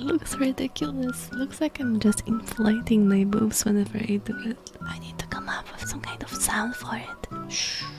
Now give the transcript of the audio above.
looks ridiculous. Looks like I'm just inflating my boobs whenever I do it. I need to come up with some kind of sound for it. Shh.